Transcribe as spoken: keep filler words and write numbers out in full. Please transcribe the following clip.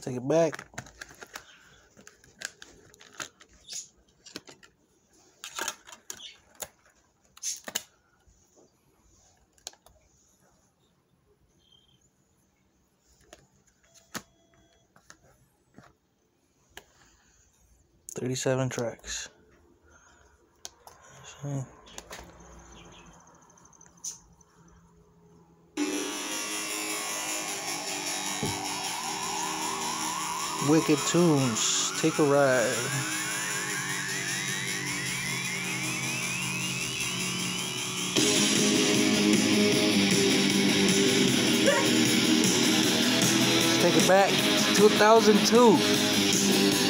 take it back. thirty-seven tracks. So, Wicked Tunes, take a ride. Let's take it back to two thousand two.